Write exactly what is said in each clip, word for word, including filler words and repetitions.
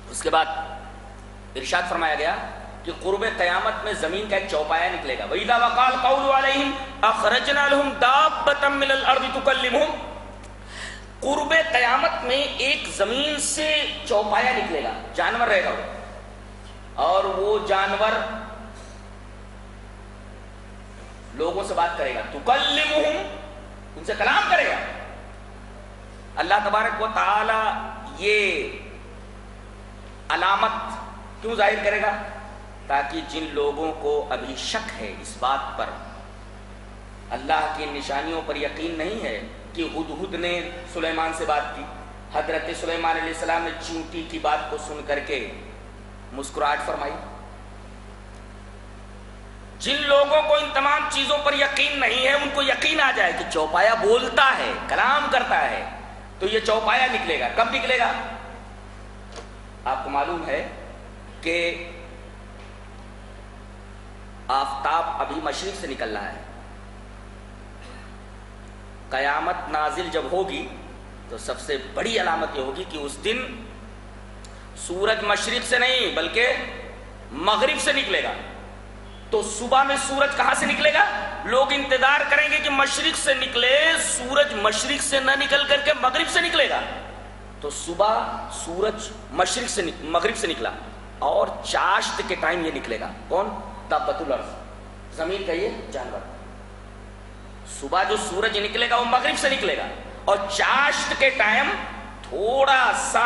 اس کے بعد ارشاد فرمایا گیا کہ قرب قیامت میں زمین کا ایک چوپایا نکلے گا. وَإِذَا وَقَعَ الْقَوْلُ عَلَيْهِمْ أَخْرَجْنَا لَهُمْ دَابَّةً مِّنَ الْأَرْضِ تُكَلِّمُهُمْ. قرب قیامت میں ایک زمین سے چوپایا نکلے گا, جانور رہے گا وہ, اور وہ جانور لوگوں سے بات کرے گا. تُكَلِّمُهُمْ, ان سے کلام کرے گا. اللہ تبارک و تعالی یہ علامت کیوں ظاہر کرے گا؟ تاکہ جن لوگوں کو ابھی شک ہے اس بات پر, اللہ کی نشانیوں پر یقین نہیں ہے کہ ہدہد نے سلیمان سے بات کی, حضرت سلیمان علیہ السلام نے چونٹی کی بات کو سن کر کے مسکراہٹ فرمائی. جن لوگوں کو ان تمام چیزوں پر یقین نہیں ہے ان کو یقین آ جائے کہ چوپایا بولتا ہے, کلام کرتا ہے, تو یہ چوپایا نکلے گا. کب نکلے گا؟ آپ کو معلوم ہے کہ آفتاب ابھی مشرق سے نکل رہا ہے. قیامت نازل جب ہوگی تو سب سے بڑی علامت یہ ہوگی کہ اس دن سورج مشرق سے نہیں بلکہ مغرب سے نکلے گا. تو صبح میں سورج کہاں سے نکلے گا؟ لوگ انتظار کریں گے کہ مشرق سے نکلے, سورج مشرق سے نہ نکل کر کے مغرب سے نکلے گا. تو صبح سورج مشرق سے مغرب سے نکلا اور چاشت کے ٹائم یہ نکلے گا. کون؟ دابۃ الارض, زمین کا یہ جانور. صبح جو سورج نکلے گا وہ مغرب سے نکلے گا, اور چاشت کے ٹائم تھوڑا سا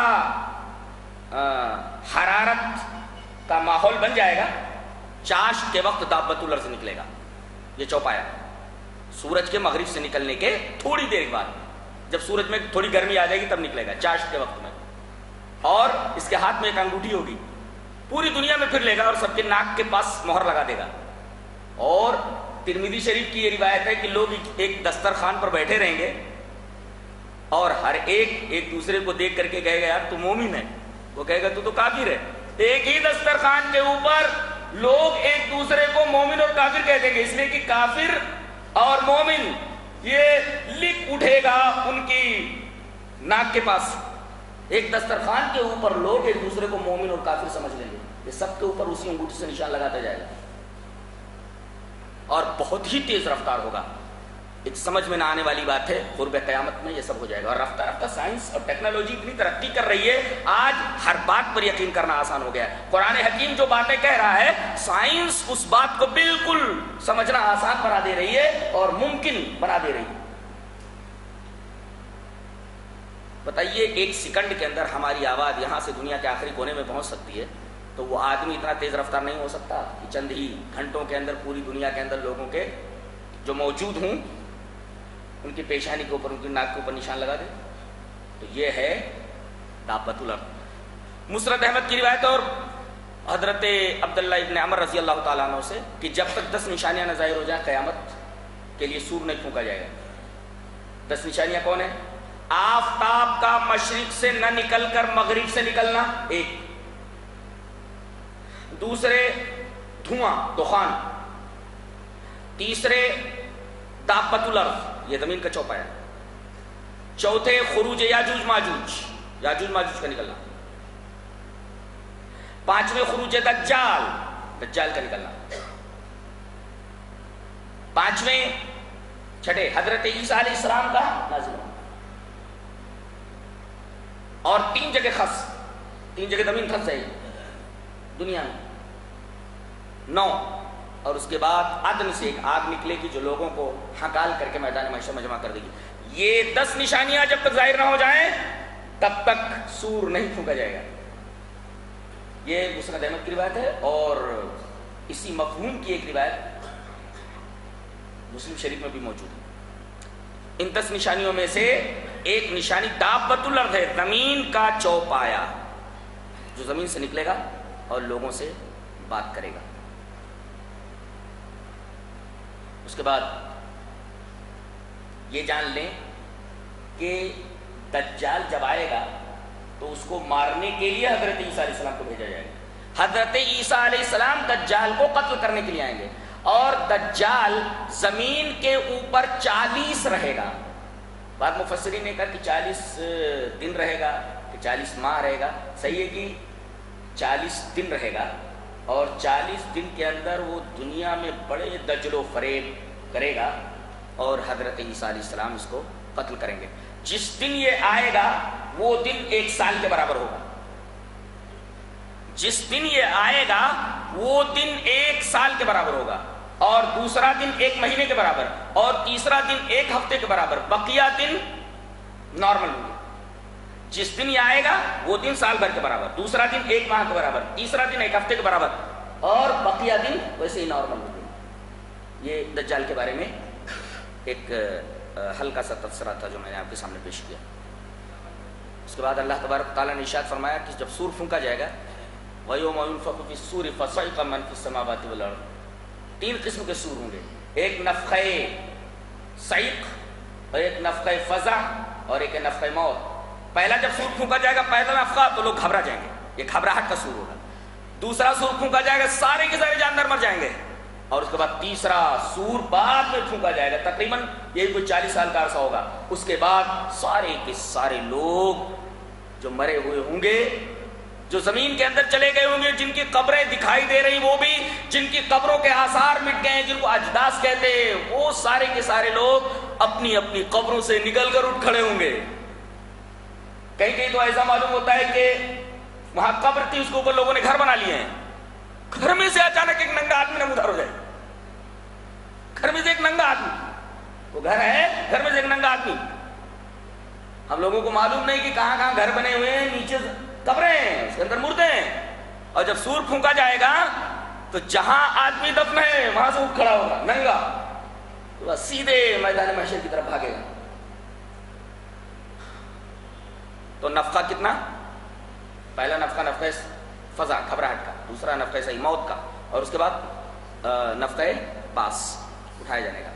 حرارت کا ماحول بن جائے گا. چاشت کے وقت دابۃ الارض نکلے گا, یہ چوپایا. سورج کے مغرب سے نکلنے کے تھوڑی دیر بعد, جب سورج میں تھوڑی گرمی آ جائے گی تب نکلے گا, چاشت کے وقت میں. اور اس کے ہاتھ میں ایک انگوٹھی ہوگی, پوری دنیا میں پھر لے گا اور سب کے ناک کے پاس مہر لگا دے گا. اور ترمذی شریف کی یہ روایت ہے کہ لوگ ایک دسترخوان پر بیٹھے رہیں گے اور ہر ایک ایک دوسرے کو دیکھ کر کے کہے گا یار تو مومن ہے, وہ کہے گا تو تو کافر ہے. ایک ہی دسترخوان کے اوپر لوگ ایک دوسرے کو مومن اور کافر کہہ دیں گے, اس لیے کہ کافر اور مومن یہ لکھ اٹھے گا ان کی ناک کے پاس. ایک دسترخوان کے اوپر لوگ ایک دوسرے کو مومن اور کافر سمجھ لیں گے, یہ سب کے اوپر اسی انگوٹھی سے نشان لگاتا جائے گا, اور بہت ہی تیز رفتار ہوگا. ایک سمجھ میں نہ آنے والی بات ہے, قرب قیامت میں یہ سب ہو جائے گا. اور رفتہ رفتہ سائنس اور ٹیکنالوجی اتنی ترقی کر رہی ہے, آج ہر بات پر یقین کرنا آسان ہو گیا ہے. قرآن حکیم جو باتیں کہہ رہا ہے, سائنس اس بات کو بالکل سمجھنا آسان بنا دے رہی ہے اور ممکن بنا دے رہی ہے. بتائیے ایک سیکنڈ کے اندر ہماری آواز یہاں سے دنیا کے آخری کونے میں پہنچ سکتی ہے, تو وہ آدمی اتنا تیز رفتار نہیں ہو سکتا کہ چند ہی گھنٹوں کے اندر پوری دنیا کے اندر لوگوں کے جو موجود ہوں ان کی پیشانی کے اوپر, ان کی ناک کے اوپر نشان لگا دے. تو یہ ہے دابۃ الارض. مسرد احمد کی روایت اور حضرت عبداللہ ابن عمر رضی اللہ تعالیٰ عنہ سے کہ جب تک دس نشانیاں نہ ظاہر ہو جائیں قیامت کے لیے سور نہیں پھونکا جائے گا. دس نشانیاں کون ہیں؟ آفتاب کا مشرق سے نہ نکل کر مغرب سے نکلنا ایک, دوسرے دھواں دخان, تیسرے دابۃ الارض یہ زمین کا چوپایا, چوتھے خروج یاجوج ماجوج یاجوج ماجوج کا نکلنا, پانچویں خروج دجال دجال کا نکلنا, پانچویں چھٹے حضرت عیسیٰ علیہ السلام کا نازل ہونا, اور تین جگہ خس تین جگہ زمین خس جائے گی دنیا میں, نو. اور اس کے بعد عدن سے ایک آگ نکلے گی جو لوگوں کو ہکال کر کے میدان محشر میں جمع کر دے گی. یہ دس نشانیاں جب تک ظاہر نہ ہو جائیں تب تک سور نہیں پھونکا جائے گا. یہ مسند احمد کی روایت ہے, اور اسی مفہوم کی ایک روایت مسلم شریف میں بھی موجود ہے. ان دس نشانیوں میں سے ایک نشانی دابۃ الارض ہے, زمین کا چوپایا جو زمین سے نکلے گا اور لوگوں سے بات کرے گا. اس کے بعد یہ جان لیں کہ دجال جب آئے گا تو اس کو مارنے کے لیے حضرت عیسیٰ علیہ السلام کو بھیجا جائے گا. حضرت عیسیٰ علیہ السلام دجال کو قتل کرنے کے لیے آئیں گے, اور دجال زمین کے اوپر چالیس رہے گا. بعض مفسرین نے کہا کہ چالیس دن رہے گا کہ چالیس ماہ رہے گا. صحیح ہے کہ چالیس دن رہے گا اور چالیس دن کے اندر وہ دنیا میں بڑے دجل و فریب کرے گا اور حضرت عیسیٰ علیہ السلام اس کو قتل کریں گے. جس دن یہ آئے گا وہ دن ایک سال کے برابر ہوگا. جس دن یہ آئے گا وہ دن ایک سال کے برابر ہوگا اور دوسرا دن ایک مہینے کے برابر اور تیسرا دن ایک ہفتے کے برابر. بقیہ دن نارمل ہوں گے. جس دن یہ آئے گا وہ دن سال بھر کے برابر, دوسرا دن ایک ماہ کے برابر, تیسرا دن ایک ہفتے کے برابر اور بقیہ دن ویسے ہی نارمل ہوں گے. یہ دجال کے بارے میں ایک ہلکا سا تبصرہ تھا جو میں نے آپ کے سامنے پیش کیا. اس کے بعد اللہ تبارک تعالیٰ نے ارشاد فرمایا کہ جب سور پھونکا جائے گا وَيَوْمَ يُنفَخُ فِي الصُّورِ فَصَعِقَ مَنْ فِي السَّمَاوَاتِ وَالْأَرْضِ, تین قسم کے سور ہوں گے, ایک نفخہ صعق اور ایک نفخہ فزع اور ایک نفخہ موت. پہلا جب سور پھونکا جائے گا پہلا نفخہ تو لوگ گھبرا جائیں گے, یہ گھبراہٹ کا سور ہوگا. دوسرا سور پھونکا جائے گا سارے کے سارے جاندار مر جائیں گے اور اس کے بعد تیسرا سور بعد میں پھونکا جائے گا, تقریباً یہ کوئی چالیس سال کا عرصہ ہوگا. اس کے بعد سارے کے سارے لوگ جو مرے ہوئے ہوں گے, جو زمین کے اندر چلے گئے ہوں گے, جن کی قبریں دکھائی دے رہی وہ بھی, جن کی قبروں کے آثار مٹ گئے ہیں جن کو اجداث کہتے ہیں, وہ سارے کے سارے لوگ اپنی اپنی قبروں سے نکل کر اٹھ کھڑے ہوں گے. کہیں کہیں تو ایسا معلوم ہوتا ہے کہ وہاں قبر تھی, اس کے اوپر لوگوں نے گھر بنا لیے ہیں. گھر میں سے اچانک ایک ننگا آدمی نمودار ہو جائے, گھر میں سے ایک ننگا آدمی, وہ گھر ہے گھر میں سے ایک ننگا آدمی. ہم لوگوں کو معلوم نہیں کہ کہاں کہاں گھر بنے ہوئے ہیں, نیچے قبریں ہیں, اس کے اندر مردے ہیں. اور جب سور پھونکا جائے گا تو جہاں آدمی دفن ہے وہاں سے اٹھ کھڑا ہوگا ننگا, تو بس سیدھے میدان محشر کی طرف بھاگے گا. تو نفخہ کتنا؟ پہلا نفخہ نفخہ فضا گھبراہٹ کا, دوسرا نفخہ صحیح موت کا, اور اس کے بعد نفخہ باس اٹھائے جانے کا.